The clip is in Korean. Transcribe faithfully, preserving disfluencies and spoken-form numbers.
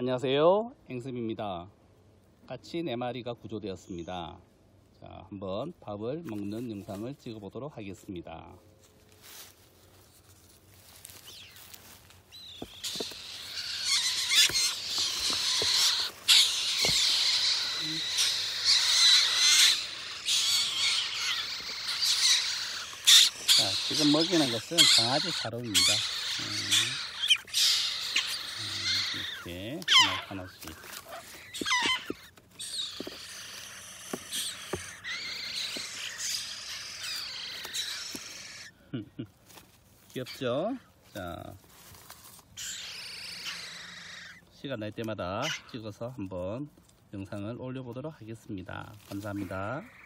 안녕하세요, 앵습입니다. 까치 네 마리가 구조되었습니다. 자, 한번 밥을 먹는 영상을 찍어 보도록 하겠습니다. 자, 지금 먹이는 것은 강아지 사료입니다. 이렇게 하나 하나씩. 귀엽죠? 자, 시간 날 때마다 찍어서 한번 영상을 올려보도록 하겠습니다. 감사합니다.